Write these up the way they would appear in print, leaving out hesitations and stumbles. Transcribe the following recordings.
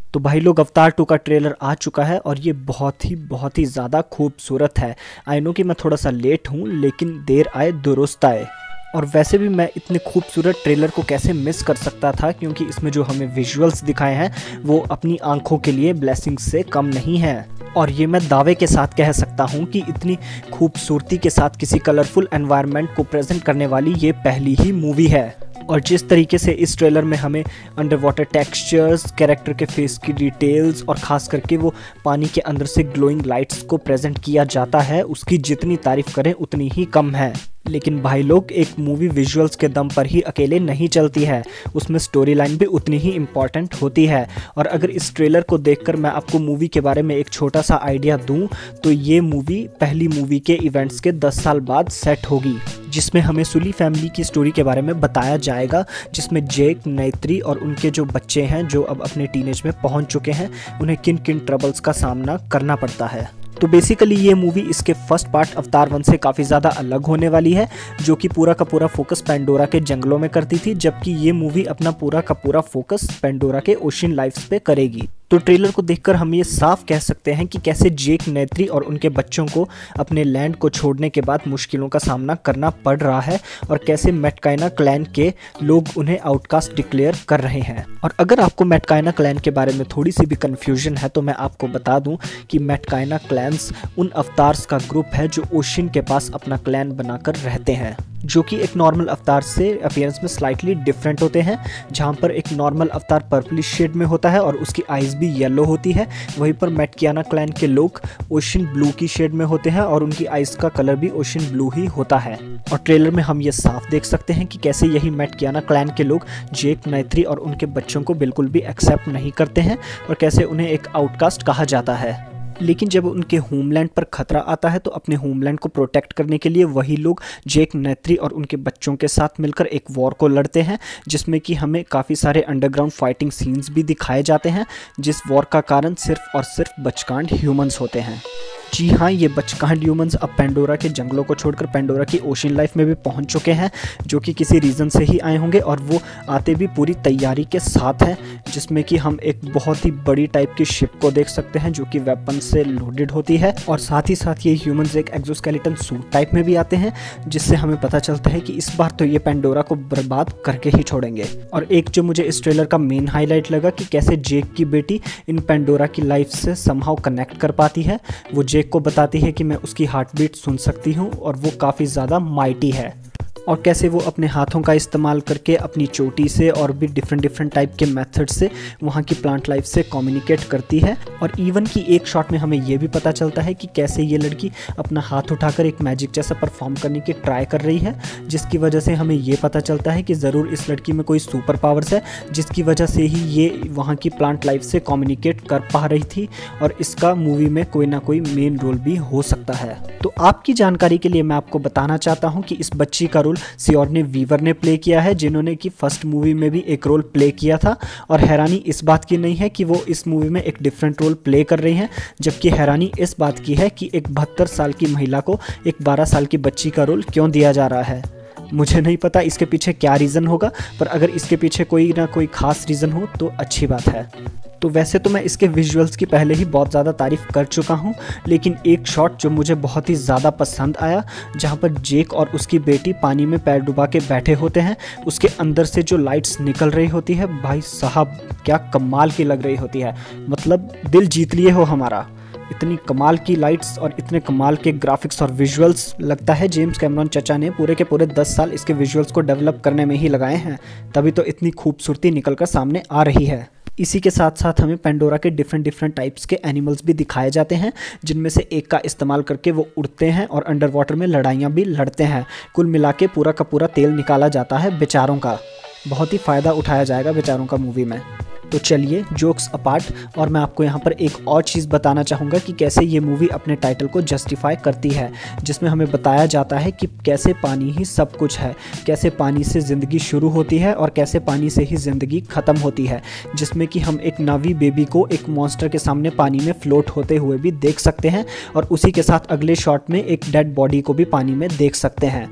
तो भाई लोग, अवतार 2 का ट्रेलर आ चुका है और ये बहुत ही ज़्यादा खूबसूरत है। आई नो कि मैं थोड़ा सा लेट हूँ, लेकिन देर आए दुरुस्त आए। और वैसे भी मैं इतने खूबसूरत ट्रेलर को कैसे मिस कर सकता था, क्योंकि इसमें जो हमें विजुअल्स दिखाए हैं वो अपनी आंखों के लिए ब्लेसिंग्स से कम नहीं है। और ये मैं दावे के साथ कह सकता हूँ कि इतनी खूबसूरती के साथ किसी कलरफुल एनवायरनमेंट को प्रेजेंट करने वाली ये पहली ही मूवी है। और जिस तरीके से इस ट्रेलर में हमें अंडर वाटर टेक्सचर्स, कैरेक्टर के फेस की डिटेल्स और ख़ास करके वो पानी के अंदर से ग्लोइंग लाइट्स को प्रेजेंट किया जाता है, उसकी जितनी तारीफ़ करें उतनी ही कम है। लेकिन भाई लोग, एक मूवी विजुअल्स के दम पर ही अकेले नहीं चलती है, उसमें स्टोरी लाइन भी उतनी ही इम्पॉर्टेंट होती है। और अगर इस ट्रेलर को देखकर मैं आपको मूवी के बारे में एक छोटा सा आइडिया दूं, तो ये मूवी पहली मूवी के इवेंट्स के 10 साल बाद सेट होगी, जिसमें हमें सुली फैमिली की स्टोरी के बारे में बताया जाएगा, जिसमें जेक, नेत्री और उनके जो बच्चे हैं जो अब अपने टीनेज में पहुंच चुके हैं, उन्हें किन किन ट्रबल्स का सामना करना पड़ता है। तो बेसिकली ये मूवी इसके फर्स्ट पार्ट अवतार 1 से काफ़ी ज़्यादा अलग होने वाली है, जो कि पूरा का पूरा फोकस पेंडोरा के जंगलों में करती थी, जबकि ये मूवी अपना पूरा का पूरा फोकस पेंडोरा के ओशियन लाइफ्स पे करेगी। तो ट्रेलर को देखकर हम ये साफ कह सकते हैं कि कैसे जेक, नेत्री और उनके बच्चों को अपने लैंड को छोड़ने के बाद मुश्किलों का सामना करना पड़ रहा है, और कैसे मैटकाइना क्लैन के लोग उन्हें आउटकास्ट डिक्लेयर कर रहे हैं। और अगर आपको मैटकाइना क्लैन के बारे में थोड़ी सी भी कन्फ्यूजन है, तो मैं आपको बता दूं कि मैटकाइना क्लैन्स उन अवतार्स का ग्रुप है जो ओशियन के पास अपना क्लैन बनाकर रहते हैं, जो कि एक नॉर्मल अवतार से अपीयरेंस में स्लाइटली डिफरेंट होते हैं। जहां पर एक नॉर्मल अवतार पर्पलिश शेड में होता है और उसकी आइज़ भी येलो होती है, वहीं पर मैटकियाना क्लैन के लोग ओशियन ब्लू की शेड में होते हैं और उनकी आइज़ का कलर भी ओशियन ब्लू ही होता है। और ट्रेलर में हम ये साफ देख सकते हैं कि कैसे यही मैटकियाना क्लैन के लोग जेक, नेत्री और उनके बच्चों को बिल्कुल भी एक्सेप्ट नहीं करते हैं, और कैसे उन्हें एक आउटकास्ट कहा जाता है। लेकिन जब उनके होमलैंड पर खतरा आता है, तो अपने होमलैंड को प्रोटेक्ट करने के लिए वही लोग जेक, नेत्री और उनके बच्चों के साथ मिलकर एक वॉर को लड़ते हैं, जिसमें कि हमें काफ़ी सारे अंडरग्राउंड फाइटिंग सीन्स भी दिखाए जाते हैं, जिस वॉर का कारण सिर्फ और सिर्फ बचकांड ह्यूमंस होते हैं। जी हाँ, ये बचकांड ह्यूमंस अब पेंडोरा के जंगलों को छोड़कर पेंडोरा की ओशियन लाइफ में भी पहुंच चुके हैं, जो कि किसी रीज़न से ही आए होंगे, और वो आते भी पूरी तैयारी के साथ हैं, जिसमें कि हम एक बहुत ही बड़ी टाइप की शिप को देख सकते हैं जो कि वेपन से लोडेड होती है। और साथ ही साथ ये ह्यूमंस एक एक्सोस्केलेटन सूट टाइप में भी आते हैं, जिससे हमें पता चलता है कि इस बार तो ये पेंडोरा को बर्बाद करके ही छोड़ेंगे। और एक जो मुझे इस ट्रेलर का मेन हाईलाइट लगा कि कैसे जेक की बेटी इन पेंडोरा की लाइफ से समहाउ कनेक्ट कर पाती है। वो जेक को बताती है कि मैं उसकी हार्ट बीट सुन सकती हूँ और वो काफ़ी ज़्यादा माइटी है, और कैसे वो अपने हाथों का इस्तेमाल करके अपनी चोटी से और भी डिफरेंट टाइप के मेथड से वहाँ की प्लांट लाइफ से कम्युनिकेट करती है। और इवन की एक शॉट में हमें ये भी पता चलता है कि कैसे ये लड़की अपना हाथ उठाकर एक मैजिक जैसा परफॉर्म करने की ट्राई कर रही है, जिसकी वजह से हमें ये पता चलता है कि ज़रूर इस लड़की में कोई सुपर पावर्स है, जिसकी वजह से ही ये वहाँ की प्लांट लाइफ से कम्युनिकेट कर पा रही थी, और इसका मूवी में कोई ना कोई मेन रोल भी हो सकता है। तो आपकी जानकारी के लिए मैं आपको बताना चाहता हूँ कि इस बच्ची का रोल सियोर्ने वीवर ने प्ले किया है, जिन्होंने कि फर्स्ट मूवी में भी एक रोल प्ले किया था। और हैरानी इस बात की नहीं है कि वो इस मूवी में एक डिफरेंट रोल प्ले कर रही हैं, जबकि हैरानी इस बात की है कि एक 72 साल की महिला को एक 12 साल की बच्ची का रोल क्यों दिया जा रहा है। मुझे नहीं पता इसके पीछे क्या रीज़न होगा, पर अगर इसके पीछे कोई ना कोई ख़ास रीज़न हो तो अच्छी बात है। तो वैसे तो मैं इसके विजुअल्स की पहले ही बहुत ज़्यादा तारीफ़ कर चुका हूँ, लेकिन एक शॉट जो मुझे बहुत ही ज़्यादा पसंद आया, जहाँ पर जेक और उसकी बेटी पानी में पैर डुबा के बैठे होते हैं, उसके अंदर से जो लाइट्स निकल रही होती है, भाई साहब क्या कमाल की लग रही होती है। मतलब दिल जीत लिए हो हमारा। इतनी कमाल की लाइट्स और इतने कमाल के ग्राफिक्स और विजुअल्स, लगता है जेम्स कैमरॉन चचा ने पूरे के पूरे 10 साल इसके विजुअल्स को डेवलप करने में ही लगाए हैं, तभी तो इतनी खूबसूरती निकल कर सामने आ रही है। इसी के साथ साथ हमें पेंडोरा के डिफरेंट टाइप्स के एनिमल्स भी दिखाए जाते हैं, जिनमें से एक का इस्तेमाल करके वो उड़ते हैं और अंडर वाटर में लड़ाइयाँ भी लड़ते हैं। कुल मिला के पूरा का पूरा तेल निकाला जाता है बेचारों का। बहुत ही फ़ायदा उठाया जाएगा बेचारों का मूवी में। तो चलिए, जोक्स अपार्ट, और मैं आपको यहाँ पर एक और चीज़ बताना चाहूँगा कि कैसे ये मूवी अपने टाइटल को जस्टिफाई करती है, जिसमें हमें बताया जाता है कि कैसे पानी ही सब कुछ है, कैसे पानी से ज़िंदगी शुरू होती है और कैसे पानी से ही ज़िंदगी ख़त्म होती है, जिसमें कि हम एक नावी बेबी को एक मॉन्स्टर के सामने पानी में फ्लोट होते हुए भी देख सकते हैं, और उसी के साथ अगले शॉट में एक डेड बॉडी को भी पानी में देख सकते हैं।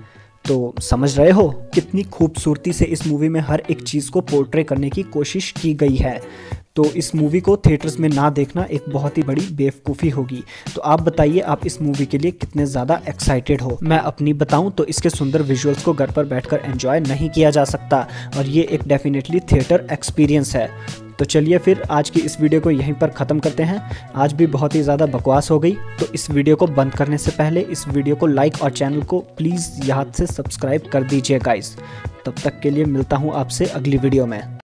तो समझ रहे हो कितनी खूबसूरती से इस मूवी में हर एक चीज़ को पोर्ट्रे करने की कोशिश की गई है। तो इस मूवी को थिएटर्स में ना देखना एक बहुत ही बड़ी बेवकूफ़ी होगी। तो आप बताइए, आप इस मूवी के लिए कितने ज़्यादा एक्साइटेड हो। मैं अपनी बताऊं तो इसके सुंदर विजुअल्स को घर पर बैठकर एंजॉय नहीं किया जा सकता, और ये एक डेफिनेटली थिएटर एक्सपीरियंस है। तो चलिए फिर आज की इस वीडियो को यहीं पर ख़त्म करते हैं। आज भी बहुत ही ज़्यादा बकवास हो गई, तो इस वीडियो को बंद करने से पहले इस वीडियो को लाइक और चैनल को प्लीज़ याद से सब्सक्राइब कर दीजिए गाइस। तब तक के लिए मिलता हूँ आपसे अगली वीडियो में।